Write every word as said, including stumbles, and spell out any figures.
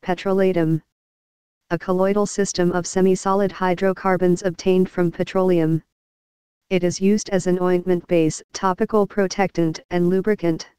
Petrolatum. A colloidal system of semi-solid hydrocarbons obtained from petroleum. It is used as an ointment base, topical protectant and lubricant.